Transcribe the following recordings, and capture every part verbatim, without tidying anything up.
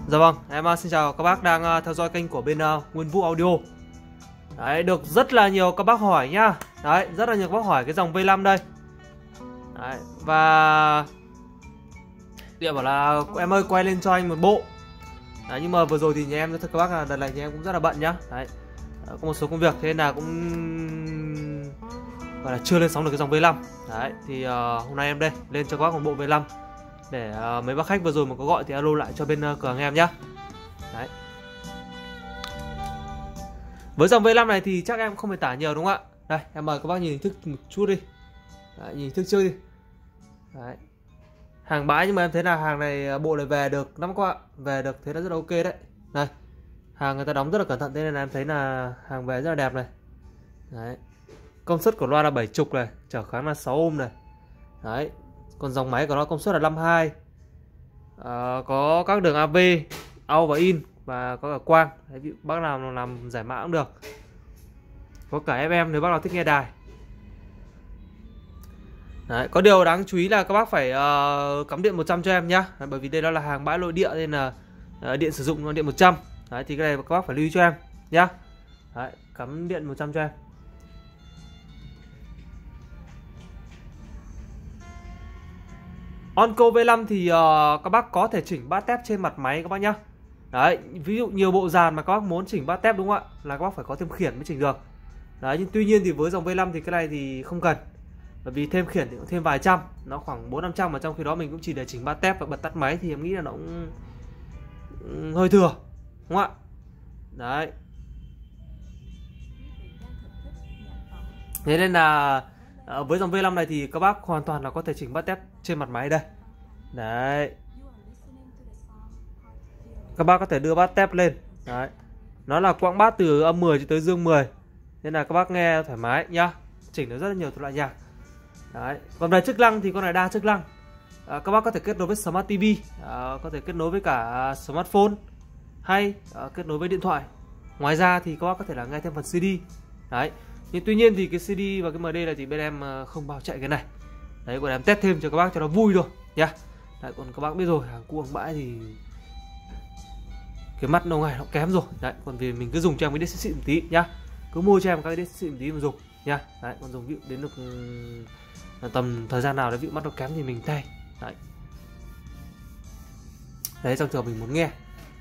Dạ vâng, em uh, xin chào các bác đang uh, theo dõi kênh của bên uh, Nguyên Vũ Audio. Đấy, được rất là nhiều các bác hỏi nhá. Đấy, rất là nhiều các bác hỏi cái dòng V năm đây. Đấy, và Địa bảo là em ơi quay lên cho anh một bộ. Đấy, nhưng mà vừa rồi thì nhà em nói thật các bác là đợt này nhà em cũng rất là bận nhá. Đấy, có một số công việc thế nên là cũng gọi là chưa lên sóng được cái dòng V năm. Đấy, thì uh, hôm nay em đây lên cho các bác một bộ V năm để uh, mấy bác khách vừa rồi mà có gọi thì alo lại cho bên uh, cửa hàng em nhá. Đấy. Với dòng V năm này thì chắc em không phải tả nhiều đúng không ạ? Đây, em mời các bác nhìn hình thức một chút đi. Đấy, nhìn hình thức trước đi. Đấy. Hàng bãi nhưng mà em thấy là hàng này bộ này về được lắm các bạn. Về được thế là rất là ok đấy. Đây. Hàng người ta đóng rất là cẩn thận thế nên là em thấy là hàng về rất là đẹp này. Đấy. Công suất của loa là bảy chục này, trở kháng là sáu ôm này. Đấy. Còn dòng máy của nó công suất là năm mươi hai. À, có các đường a vê, out và in và có cả quang. Đấy, ví dụ bác nào làm giải mã cũng được. Có cả ép em nếu bác nào thích nghe đài. Đấy, có điều đáng chú ý là các bác phải uh, cắm điện một trăm cho em nhá. Đấy, bởi vì đây đó là hàng bãi nội địa nên là uh, điện sử dụng điện một trăm. Đấy, thì cái này các bác phải lưu ý cho em nhá. Đấy, cắm điện một trăm cho em. Onco V năm thì uh, các bác có thể chỉnh bát tép trên mặt máy các bác nhá. Đấy, ví dụ nhiều bộ dàn mà các bác muốn chỉnh bát tép đúng không ạ? Là các bác phải có thêm khiển mới chỉnh được. Đấy, nhưng tuy nhiên thì với dòng V năm thì cái này thì không cần. Bởi vì thêm khiển thì cũng thêm vài trăm, nó khoảng bốn năm trăm mà trong khi đó mình cũng chỉ để chỉnh bát tép và bật tắt máy thì em nghĩ là nó cũng hơi thừa. Đúng không ạ? Đấy. Thế nên là với dòng V năm này thì các bác hoàn toàn là có thể chỉnh bát tép trên mặt máy đây. Đấy. Các bác có thể đưa bát tép lên. Đấy. Nó là quãng bát từ âm mười cho tới dương mười. Nên là các bác nghe thoải mái nhá. Chỉnh được rất là nhiều loại nhạc. Đấy. Còn về chức năng thì con này đa chức năng. À, các bác có thể kết nối với Smart ti vi, à, có thể kết nối với cả smartphone hay à, kết nối với điện thoại. Ngoài ra thì các bác có thể là nghe thêm phần xê đê. Đấy. Nhưng tuy nhiên thì cái xê đê và cái em đê này thì bên em không bao chạy cái này. Đấy, còn em test thêm cho các bác cho nó vui thôi nhá. Đấy, còn các bác biết rồi, hàng cũ hàng bãi thì cái mắt lâu ngày nó kém rồi. Đấy, còn vì mình cứ dùng cho em cái đít xịn một tí nhá. Cứ mua cho em cái đít xịn một tí mà dùng nhá. Đấy, còn dùng ví dụ đến được tầm thời gian nào đấy ví dụ mắt nó kém thì mình thay. Đấy. Đấy, trong trường mình muốn nghe.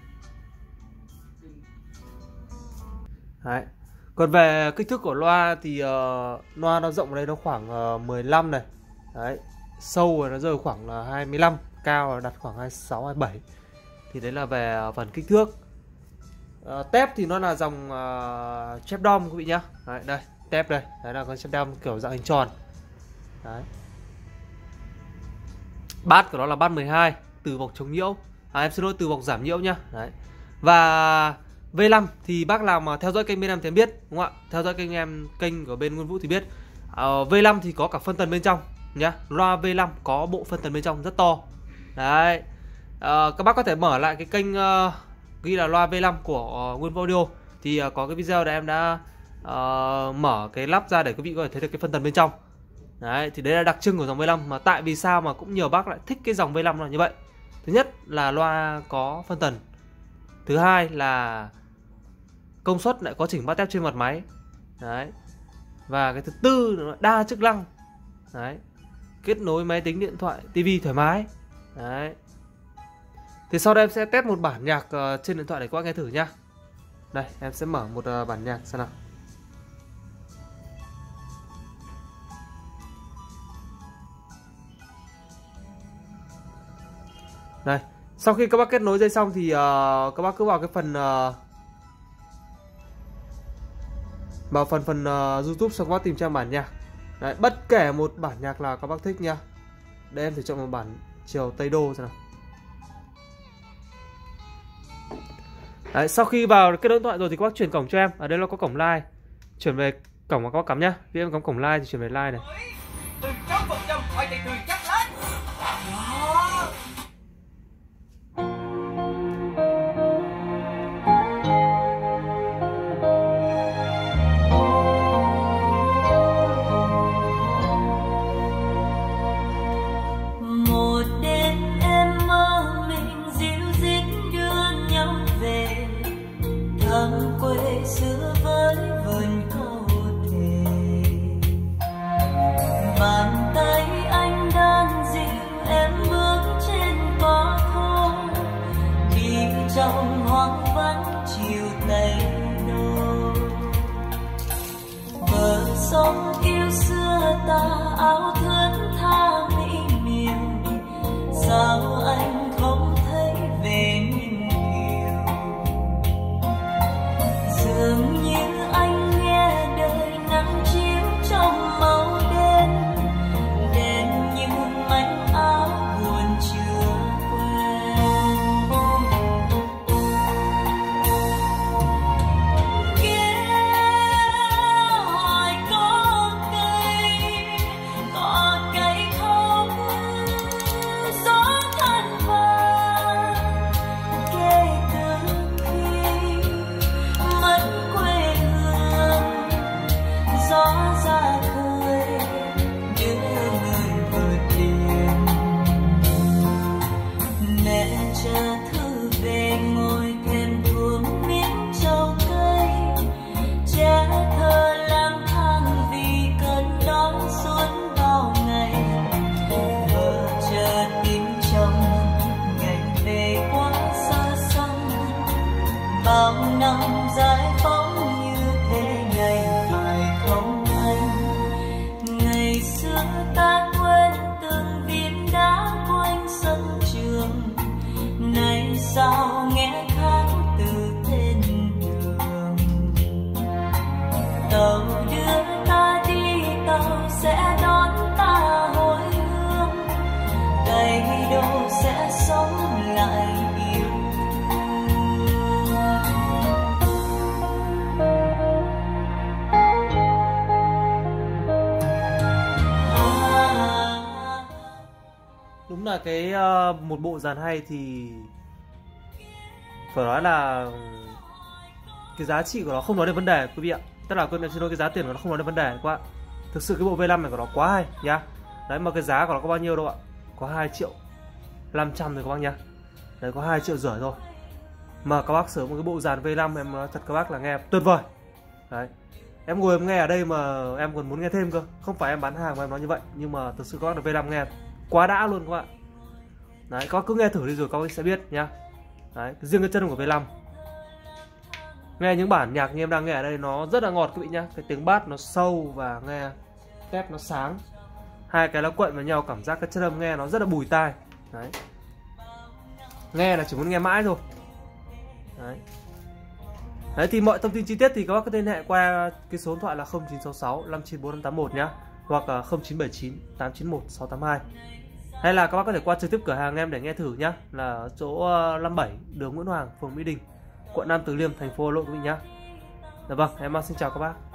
Đấy. Còn về kích thước của loa thì uh, loa nó rộng ở đây nó khoảng uh, mười lăm này. Đấy. Sâu rồi nó rơi khoảng là hai mươi lăm, cao là đặt khoảng hai mươi sáu, hai mươi bảy. Thì đấy là về phần kích thước. Uh, tép thì nó là dòng uh, chép đom quý vị nhá. Đấy, đây, tép đây. Đấy là con chép đom kiểu dạng hình tròn. Đấy. Bát của nó là bát mười hai, từ vọc chống nhiễu. À, em xin lỗi, từ vọc giảm nhiễu nhá. Đấy. Và V năm thì bác nào mà theo dõi kênh bên em thì em biết đúng không ạ? Theo dõi kênh em, kênh của bên Nguyên Vũ thì biết. uh, V năm thì có cả phân tần bên trong nhá. Loa V năm có bộ phân tần bên trong rất to. Đấy. uh, Các bác có thể mở lại cái kênh uh, ghi là loa V năm của uh, Nguyên Vũ Audio. Thì uh, có cái videoដែលem đã uh, mở cái lắp ra để quý vị có thể thấy được cái phân tần bên trong. Đấy, thì đấy là đặc trưng của dòng V năm. Mà tại vì sao mà cũng nhiều bác lại thích cái dòng V năm là như vậy. Thứ nhất là loa có phân tần. Thứ hai là công suất lại có chỉnh bát tép trên mặt máy. Đấy. Và cái thứ tư là đa chức năng. Đấy. Kết nối máy tính, điện thoại, tivi thoải mái. Đấy. Thì sau đây em sẽ test một bản nhạc uh, trên điện thoại để các bác nghe thử nhá. Đây, em sẽ mở một uh, bản nhạc xem nào. Đây, sau khi các bác kết nối dây xong thì uh, các bác cứ vào cái phần uh, vào phần phần uh, YouTube xong các bác tìm trang bản nhạc. Đấy, bất kể một bản nhạc là các bác thích nha. Đây em thử chọn một bản chiều Tây Đô xem nào. Đấy, sau khi vào kết nối điện thoại rồi thì các bác chuyển cổng cho em. Ở đây nó có cổng line. Chuyển về cổng mà các bác cắm nhá. Vì em cắm cổng line thì chuyển về line này. Một đêm em mơ mình dịu dít đưa làng quê xưa với vườn câu thề. Bàn tay anh đang dịu em bước trên cỏ khô, đi trong hoang vắng chiều tây đô. Bờ sông yêu xưa ta áo thướt tha mỹ miều, sao anh không thấy về những điều. Dường như anh nghe đời nắng chiếu trong màu đen, đen như mảnh áo buồn chưa quen. Kia hỏi có cây, có cây không gió than vàng. Kể từ khi mất quê hương, gió ra khơi đưa người vượt biển. Mẹ chờ thư về ngồi thềm thuồng miếng trầu cây, trẻ thơ lang thang vì cơn đói suốt bao ngày. Vợ chờ tin chồng ngày về quá xa xăm, bao năm giải phóng như thế ngày phải không anh? Ngày xưa ta quên từng viên đá quanh sân trường, nay sao nghe khác từ tên đường. Tàu đưa ta đi, tàu sẽ đón ta hồi hương, cây đô sẽ sống lại yêu thương. À, Đúng là cái ờ, một bộ dàn hay thì phải nói là cái giá trị của nó không nói đến vấn đề quý vị ạ. Tức là quên xin lỗi, cái giá tiền của nó không nói đến vấn đề quá. Thực sự cái bộ V năm này của nó quá hay nhá. Đấy, mà cái giá của nó có bao nhiêu đâu ạ? Có hai triệu năm trăm rồi các bác nhá. Đấy, có hai triệu rưỡi thôi. Mà các bác sớm một cái bộ dàn V năm em nói thật các bác là nghe tuyệt vời. Đấy. Em ngồi em nghe ở đây mà em còn muốn nghe thêm cơ. Không phải em bán hàng mà em nói như vậy, nhưng mà thực sự các bác được V năm nghe quá đã luôn các bạn. Đấy, các bác cứ nghe thử đi rồi các bác sẽ biết nhá. Đấy, riêng cái chân của V năm, nghe những bản nhạc như em đang nghe ở đây nó rất là ngọt quý vị nhá. Cái tiếng bass nó sâu và nghe tép nó sáng, hai cái nó quậy vào nhau, cảm giác cái chất âm nghe nó rất là bùi tai. Đấy, nghe là chỉ muốn nghe mãi thôi. Đấy. Đấy thì mọi thông tin chi tiết thì các bác có thể liên hệ qua cái số điện thoại là không chín sáu sáu năm chín bốn năm tám một nhá, hoặc là không chín bảy chín tám chín một sáu tám hai, hay là các bác có thể qua trực tiếp cửa hàng em để nghe thử nhá, là chỗ năm mươi bảy đường Nguyễn Hoàng, phường Mỹ Đình, quận Nam Từ Liêm, thành phố Hà Nội quý vị nhá. Dạ vâng, em xin chào các bác.